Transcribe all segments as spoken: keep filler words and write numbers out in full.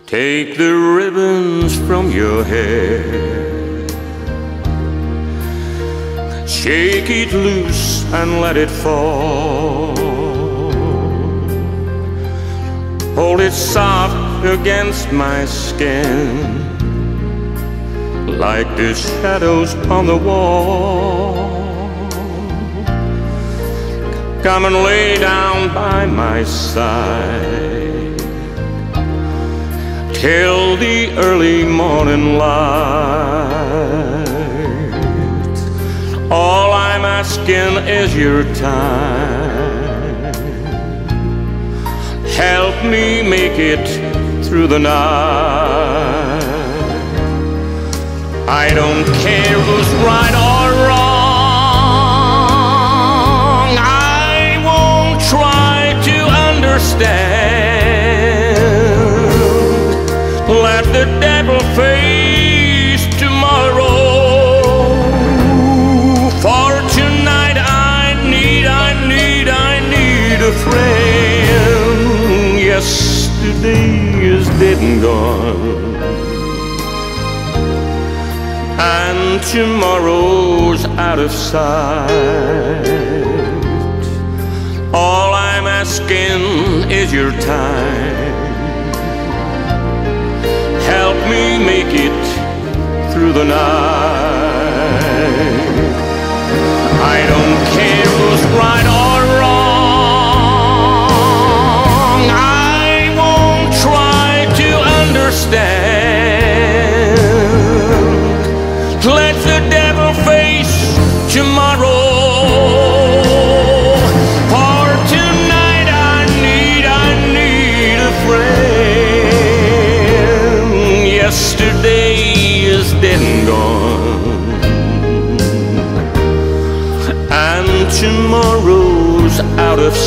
Take the ribbons from your hair, shake it loose and let it fall. Hold it soft against my skin, like the shadows on the wall. Come and lay down by my side till the early morning light. All I'm asking is your time. Help me make it through the night. I don't care who's right or wrong. I won't try to understand. Let the devil face tomorrow. For tonight I need, I need, I need a friend. Yesterday is dead and gone, and tomorrow's out of sight. All I'm asking is your time. Help me make it through the night. I don't care who's right or wrong. I won't try to understand. Let the devil face tomorrow. For tonight I need, I need a friend. Yesterday is dead and gone, and tomorrow's out of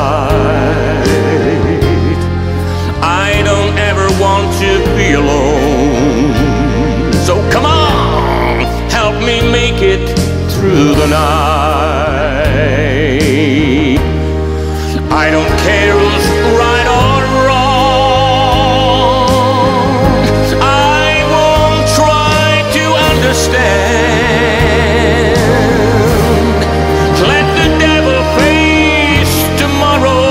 sight. I don't ever want to be alone, so come on, help me make it through the night. I don't care who's right or wrong. I won't try to understand. Let the devil face tomorrow.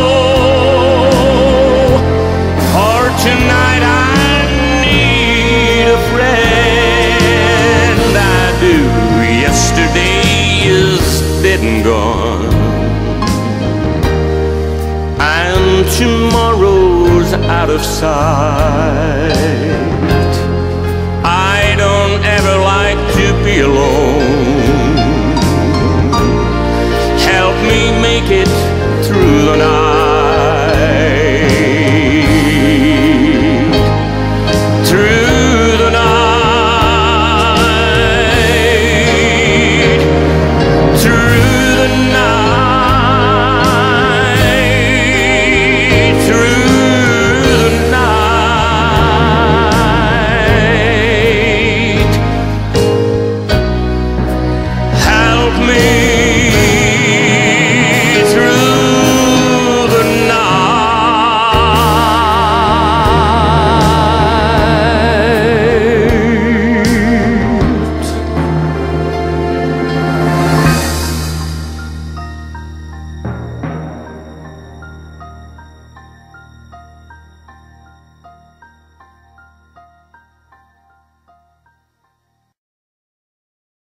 For tonight I need a friend. I do. Yesterday is dead and gone, and tomorrow's out of sight. I don't ever like to be alone. Help me make it through the night.